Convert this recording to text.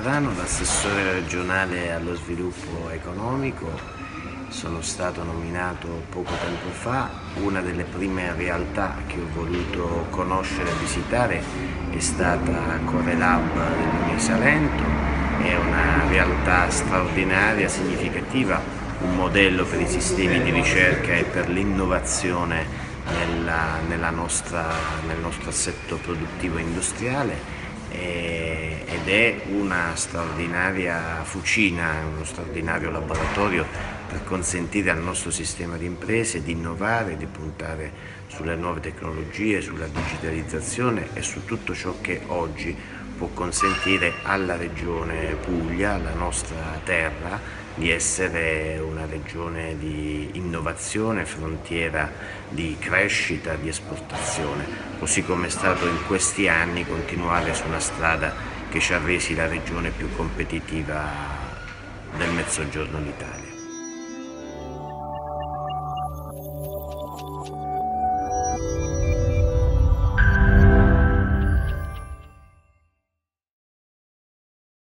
Marano, l'assessore regionale allo sviluppo economico. Sono stato nominato poco tempo fa. Una delle prime realtà che ho voluto conoscere e visitare è stata Corelab del Salento. È una realtà straordinaria, significativa, un modello per i sistemi di ricerca e per l'innovazione nel nostro assetto produttivo industriale, ed è una straordinaria fucina, uno straordinario laboratorio per consentire al nostro sistema di imprese di innovare, di puntare sulle nuove tecnologie, sulla digitalizzazione e su tutto ciò che oggi può consentire alla regione Puglia, alla nostra terra, di essere una regione di innovazione, frontiera di crescita, di esportazione, così come è stato in questi anni continuare su una strada che ci ha resi la regione più competitiva del Mezzogiorno d'Italia.